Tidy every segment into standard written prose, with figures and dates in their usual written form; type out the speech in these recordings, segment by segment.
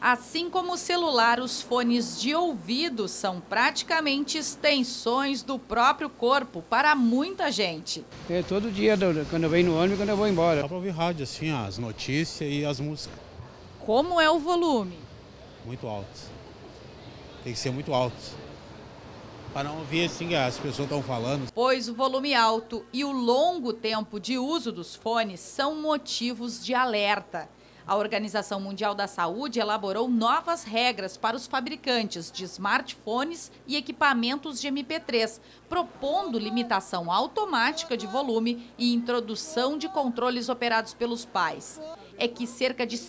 Assim como o celular, os fones de ouvido são praticamente extensões do próprio corpo para muita gente. É todo dia, quando eu venho no ônibus e quando eu vou embora. Dá para ouvir rádio, assim, as notícias e as músicas. Como é o volume? Muito alto. Tem que ser muito alto. Para não ouvir assim, as pessoas estão falando. Pois o volume alto e o longo tempo de uso dos fones são motivos de alerta. A Organização Mundial da Saúde elaborou novas regras para os fabricantes de smartphones e equipamentos de MP3, propondo limitação automática de volume e introdução de controles operados pelos pais. É que cerca de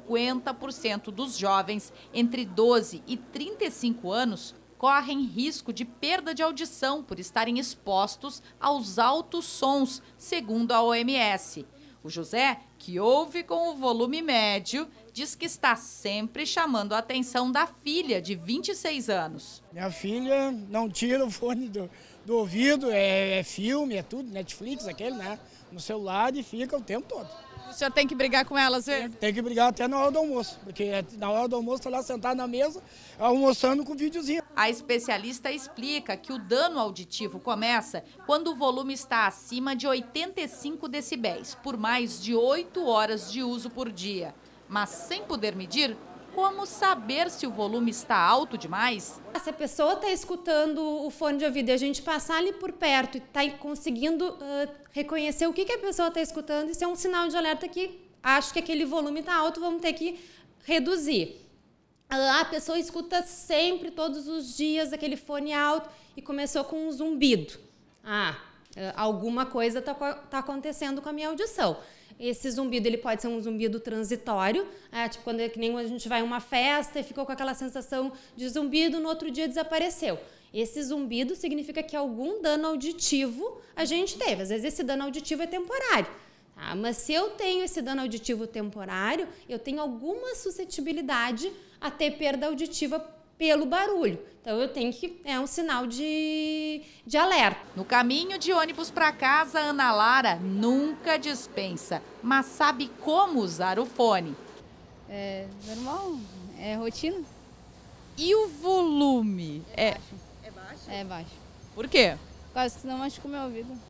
50% dos jovens entre 12 e 35 anos correm risco de perda de audição por estarem expostos aos altos sons, segundo a OMS. O José, que ouve com o volume médio, diz que está sempre chamando a atenção da filha, de 26 anos. Minha filha não tira o fone do ouvido, é filme, é tudo, Netflix, aquele, né? No celular e fica o tempo todo. O senhor tem que brigar com ela, Zé? Tem que brigar até na hora do almoço, porque na hora do almoço está lá sentado na mesa, almoçando com o videozinho. A especialista explica que o dano auditivo começa quando o volume está acima de 85 decibéis, por mais de 8 horas de uso por dia. Mas sem poder medir, como saber se o volume está alto demais? Se a pessoa está escutando o fone de ouvido e a gente passar ali por perto e está conseguindo reconhecer o que a pessoa está escutando, isso é um sinal de alerta que acho que aquele volume está alto, vamos ter que reduzir. A pessoa escuta sempre, todos os dias, aquele fone alto e começou com um zumbido. Alguma coisa está acontecendo com a minha audição. Esse zumbido ele pode ser um zumbido transitório, tipo quando que nem a gente vai a uma festa e ficou com aquela sensação de zumbido, no outro dia desapareceu. Esse zumbido significa que algum dano auditivo a gente teve. Às vezes esse dano auditivo é temporário. Tá? Mas se eu tenho esse dano auditivo temporário, eu tenho alguma suscetibilidade a ter perda auditiva pelo barulho. Então eu tenho que, é um sinal de alerta. No caminho de ônibus para casa, Ana Lara nunca dispensa, mas sabe como usar o fone. É normal, é rotina. E o volume? É baixo. É baixo. Por quê? Por causa que senão machuca o meu ouvido.